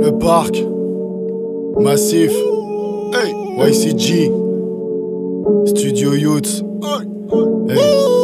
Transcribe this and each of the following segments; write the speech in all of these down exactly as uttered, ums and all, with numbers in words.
Le parc Massif, hey. Y C G Studio Youth, hey.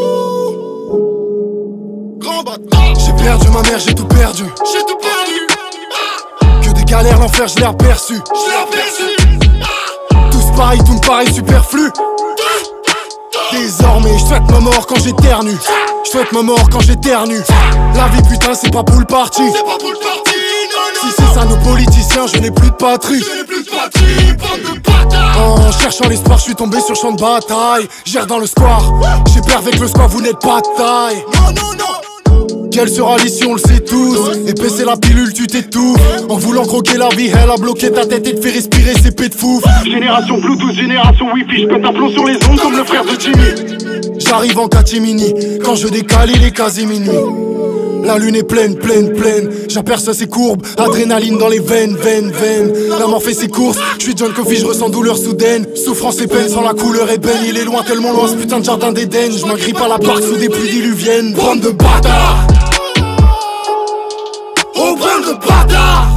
J'ai perdu ma mère, j'ai tout perdu. J'ai tout perdu. Que des galères, l'enfer, je l'ai aperçu. Je l'ai aperçu. Tous pareil, tout me paraît superflu. Désormais, je souhaite ma mort quand j'éternue. Je souhaite ma mort quand j'éternue. La vie, putain, c'est pas pour le parti. C'est pas pour le parti, non, non. Si c'est ça nos politiciens, je n'ai plus de patrie. Je n'ai plus de patrie, bande de bâtards. En cherchant l'espoir, je suis tombé sur champ de bataille. Gère dans le square, j'ai peur avec le square, vous n'êtes pas de taille. Non, non, non. Quelle sera l'issue, on le sait tous. Épaisser la pilule, tu t'étouffes. En voulant croquer la vie, elle a bloqué ta tête et te fait respirer ses pets de fou. Génération Bluetooth, génération Wi-Fi, je pète un plomb sur les ondes comme le frère de Jimmy. J'arrive en catimini, quand je décale il est quasi minuit. La lune est pleine, pleine, pleine. J'aperçois ses courbes, adrénaline dans les veines, veines, veines. La mort fait ses courses, je suis John Coffey, je ressens douleur soudaine. Souffrance et peine sans la couleur ébène. Il est loin, tellement loin ce putain de jardin d'Éden. Je m'agrippe à la barque sous des pluies diluviennes. Bande de bâtards. Oh, bande de bâtards.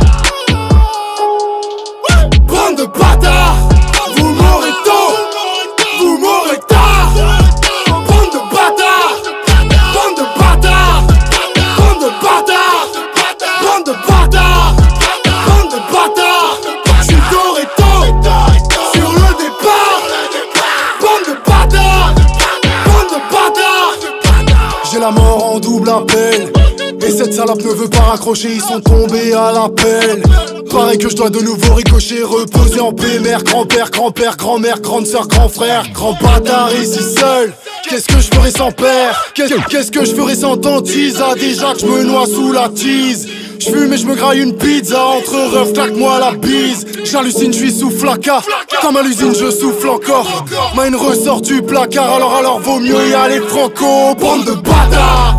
Bande de bâtards. Vous mourrez tôt, vous mourrez tard. Bande de bâtards. Bande de bâtards. Bande de bâtards. Bande de bâtards. Bande de bâtards. Je suis doré tôt, sur le départ. Bande de bâtards. Bande de bâtards. J'ai la mort en double appel. Et cette salope ne veut pas raccrocher, ils sont tombés à l'appel. Pareil que je dois de nouveau ricocher, reposer en paix. Mère, grand-père, grand-père, grand-mère, grande sœur, grand frère, grand bâtard ici seul. Qu'est-ce que je ferais sans père? Qu'est-ce que je ferais sans tantise? Ah déjà que je me noie sous la tease. Je fume et je me graille une pizza, entre refs, claque-moi la bise. J'hallucine, je suis sous flacas. Comme à l'usine, je souffle encore. Mine ressort du placard, alors alors vaut mieux y aller franco. Bande de bâtards.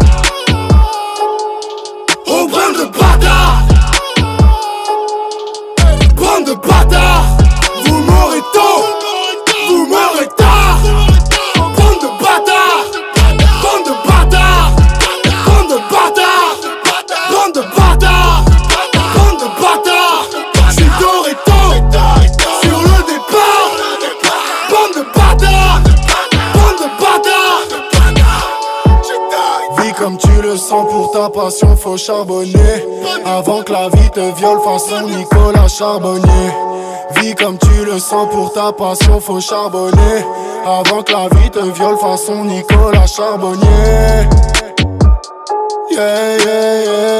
Oh, bande de bâtards. Bande de bâtards. Vous mourrez tôt, vous mourrez tard. Bande de bâtards. Bande de bâtards. Bande de bâtards. Bande de bâtards. Bande de bâtards. Je suis doré tôt, sur le départ. Bande de bâtards. Bande de bâtards. Vis comme tu le sens, pour ta passion faut charbonner. Avant que la vie te viole façon Nicolas Charbonnier. Vis comme tu le sens, pour ta passion faut charbonner. Avant que la vie te viole façon Nicolas Charbonnier. Yeah, yeah, yeah.